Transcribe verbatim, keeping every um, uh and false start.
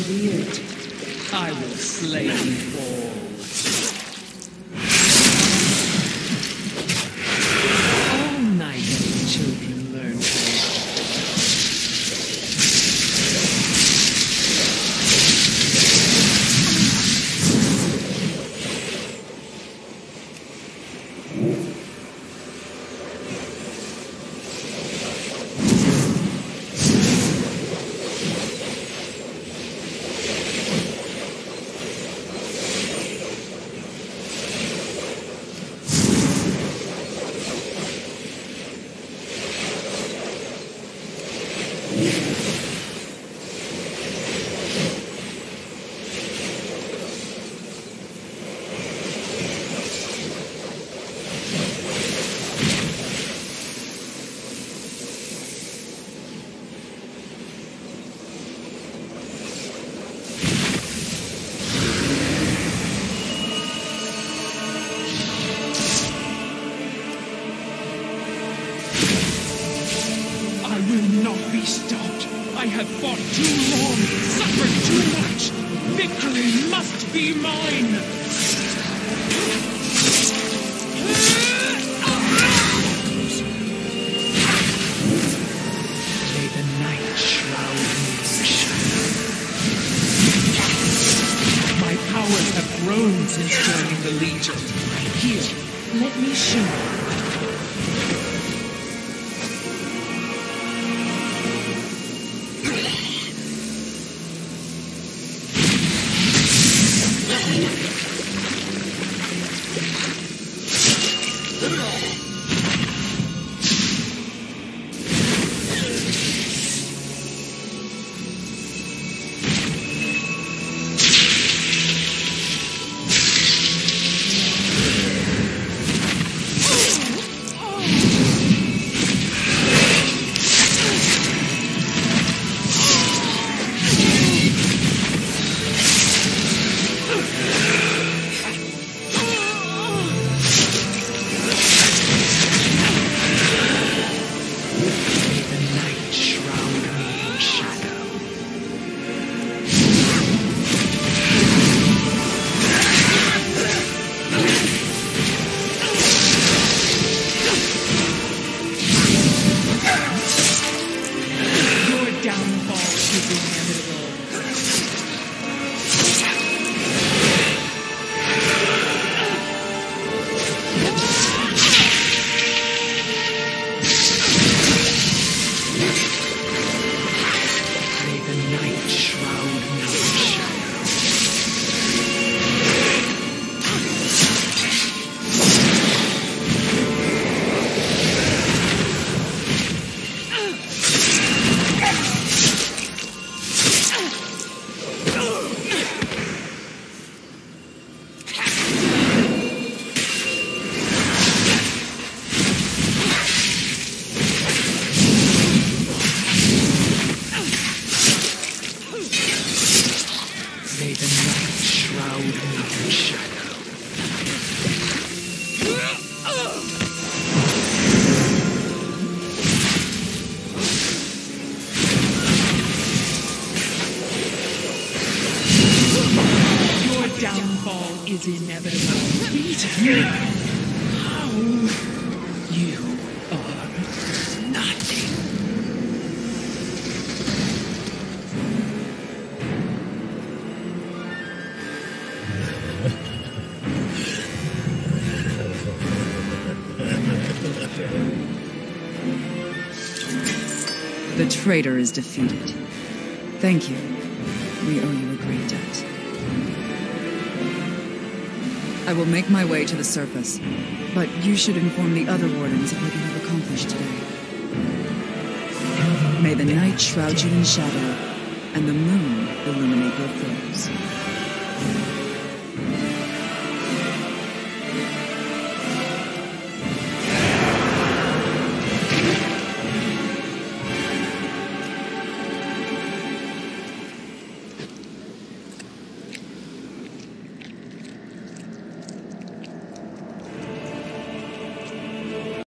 revered. I will slay you all. All night children learn to walk. I have fought too long, suffered too much. Victory must be mine. May the night shroud me in shadow. My powers have grown since joining the Legion. Here, let me show you. Is inevitable. Beaten? How? You are nothing. The traitor is defeated. Thank you. We owe you a great debt. I will make my way to the surface, but you should inform the other wardens of what you have accomplished today. May the night shroud you in shadow, and the moon illuminate your foes.